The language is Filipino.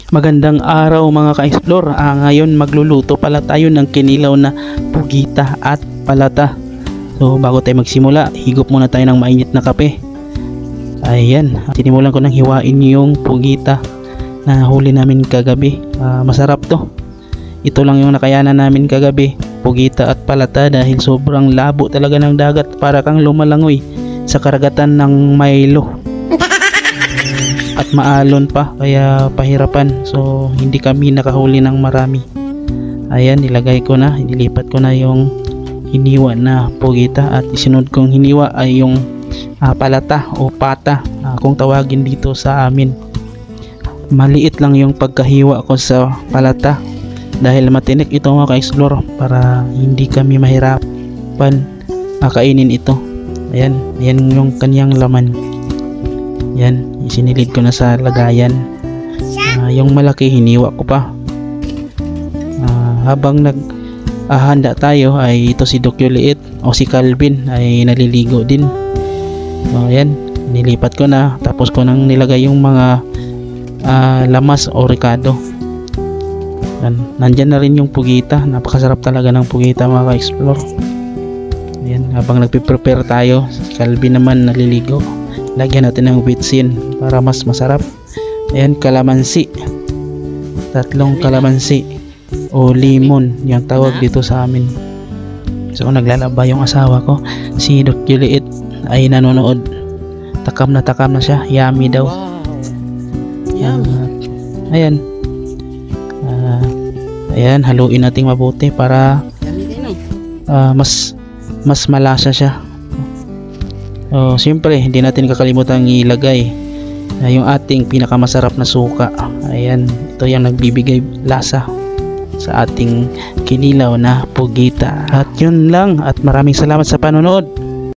Magandang araw mga ka-explore. Ngayon magluluto pala tayo ng kinilaw na pugita at palata. So bago tayo magsimula, higop muna tayo ng mainit na kape. Ayan, sinimulan ko nang hiwain yung pugita na huli namin kagabi. Masarap to. Ito lang yung nakayanan namin kagabi, pugita at palata, dahil sobrang labo talaga ng dagat, para kang lumalangoy sa karagatan ng Milo. At maalon pa, kaya pahirapan. So hindi kami nakahuli ng marami. Ayan, nilagay ko na, nilipat ko na yung hiniwa na pugita, at isunod kong hiniwa ay yung palata o pata, kung tawagin dito sa amin. Maliit lang yung pagkahiwa ko sa palata dahil matinik ito mga ka-explore, para hindi kami mahirapan kainin ito. Ayan, yan yung kanyang laman. Yan, isinilid ko na sa lagayan. Yung malaki hiniwa ko pa. Habang naghahanda tayo, ay ito si Dokyo Liit o si Calvin ay naliligo din. Ayan, nilipat ko na, tapos ko nang nilagay yung mga lamas o ricado. Nandyan na rin yung pugita. Napakasarap talaga ng pugita mga ka-explore. Ayan, habang nagpe-prepare tayo, si Calvin naman naliligo. Lagyan natin ng bitsin para mas masarap. Ayan, kalamansi. 3 kalamansi o limon yung tawag dito sa amin. So naglalaba yung asawa ko, si Dokyo Liit, ay nanonood. Takam na siya. Yummy daw. Ayan. Ayan, haluin natin mabuti para mas malasa siya. Siyempre hindi natin kakalimutan ilagay yung ating pinakamasarap na suka. Ayan, ito yung nagbibigay lasa sa ating kinilaw na pugita. At yun lang, at maraming salamat sa panonood.